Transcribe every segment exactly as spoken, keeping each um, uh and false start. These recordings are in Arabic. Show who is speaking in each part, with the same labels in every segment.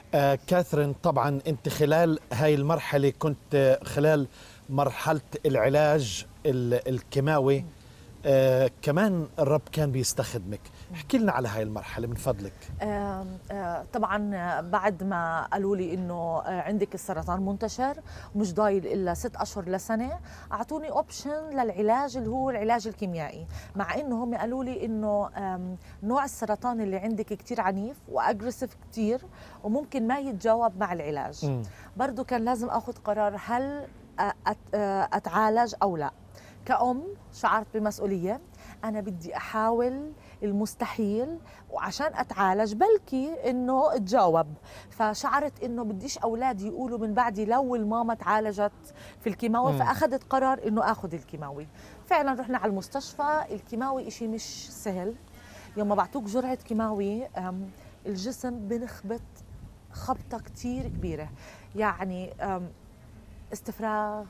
Speaker 1: آه كاثرين، طبعا أنت خلال هاي المرحلة كنت خلال مرحلة العلاج الكيماوي، آه كمان الرب كان بيستخدمك. احكي لنا على هاي المرحلة من فضلك.
Speaker 2: آه آه طبعا بعد ما قالوا لي انه عندك السرطان منتشر مش ضايل الا ست اشهر لسنه، اعطوني اوبشن للعلاج اللي هو العلاج الكيميائي، مع انه هم قالوا لي انه نوع السرطان اللي عندك كتير عنيف واجريسيف كتير وممكن ما يتجاوب مع العلاج. م. برضو كان لازم اخذ قرار هل اتعالج او لا. كأم شعرت بمسؤولية، أنا بدي أحاول المستحيل وعشان أتعالج بلكي إنه أتجاوب، فشعرت إنه بديش أولادي يقولوا من بعدي لو الماما تعالجت في الكيماوي، فأخذت قرار إنه أخذ الكيماوي. فعلا رحنا على المستشفى. الكيماوي إشي مش سهل، يوم ما بعطوك جرعة كيماوي الجسم بنخبط خبطة كتير كبيرة، يعني استفراغ،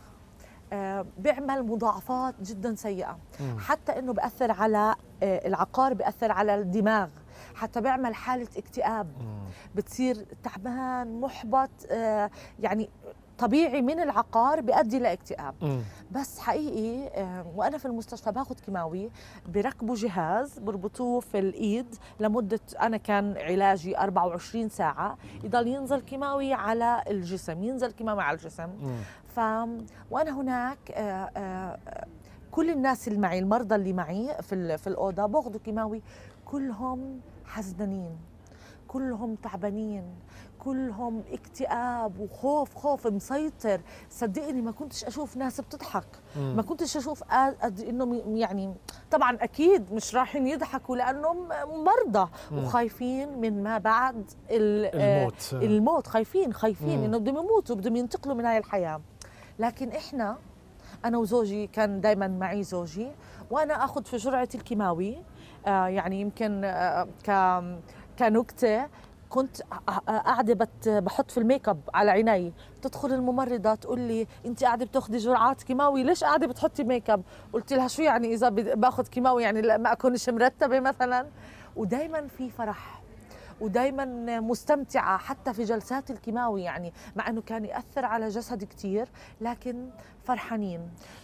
Speaker 2: بيعمل مضاعفات جدا سيئة. مم. حتى انه بأثر على العقار، بأثر على الدماغ، حتى بيعمل حالة اكتئاب. مم. بتصير تعبان محبط، يعني طبيعي من العقار بيؤدي لاكتئاب. مم. بس حقيقي وانا في المستشفى باخذ كيماوي، بركبوا جهاز بربطوه في الايد لمده، انا كان علاجي أربعة وعشرين ساعة، يضل ينزل كيماوي على الجسم، ينزل كيماوي على الجسم. مم. ف وانا هناك آآ آآ كل الناس اللي معي، المرضى اللي معي في في الاوضه باخذوا كيماوي، كلهم حزنانين، كلهم تعبانين، كلهم اكتئاب وخوف، خوف مسيطر. صدقني ما كنتش اشوف ناس بتضحك، مم. ما كنتش اشوف قد انه يعني طبعا اكيد مش رايحين يضحكوا لانهم مرضى، مم. وخايفين من ما بعد
Speaker 1: الموت.
Speaker 2: الموت خايفين خايفين انه بدهم يموتوا، بدهم ينتقلوا من هاي الحياه. لكن احنا، انا وزوجي، كان دائما معي زوجي، وانا اخذ في جرعه الكيماوي. آه يعني يمكن آه ك كنكته، كنت قاعده بحط في الميك اب على عيني، تدخل الممرضه تقول لي انت قاعده بتاخذي جرعات كيماوي، ليش قاعده بتحطي ميك اب؟ قلت لها شو يعني اذا باخذ كيماوي يعني ما اكونش مرتبه مثلا؟ ودائما في فرح ودايما مستمتعة حتى في جلسات الكيماوي، يعني مع أنه كان يأثر على جسدي كتير لكن فرحانين.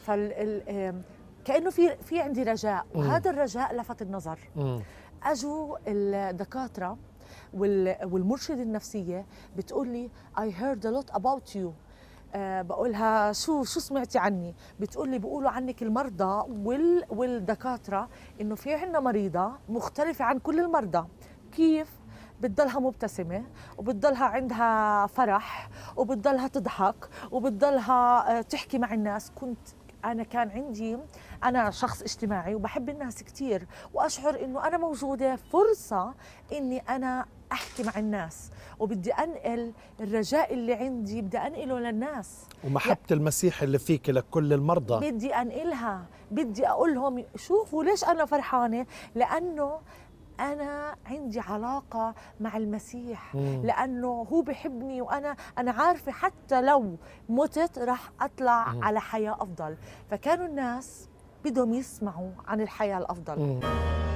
Speaker 2: فال كأنه في في عندي رجاء، وهذا الرجاء لفت النظر. مم. أجوا الدكاترة والمرشدة النفسية بتقول لي I heard a lot about you. أه بقولها شو شو سمعتي عني؟ بتقول لي بيقولوا عنك المرضى وال والدكاترة إنه في عنا مريضة مختلفة عن كل المرضى. كيف؟ بتضلها مبتسمة، وبتضلها عندها فرح، وبتضلها تضحك، وبتضلها تحكي مع الناس. كنت أنا كان عندي، أنا شخص اجتماعي وبحب الناس كتير، وأشعر إنه أنا موجودة فرصة إني أنا أحكي مع الناس، وبدي أنقل الرجاء اللي عندي، بدي أنقله للناس،
Speaker 1: ومحبة المسيح اللي فيك لكل المرضى
Speaker 2: بدي أنقلها. بدي أقول لهم شوفوا ليش أنا فرحانة، لأنه أنا عندي علاقة مع المسيح. مم. لأنه هو بحبني، وأنا أنا عارفة حتى لو متت راح أطلع مم. على حياة أفضل. فكانوا الناس بدهم يسمعوا عن الحياة الأفضل. مم.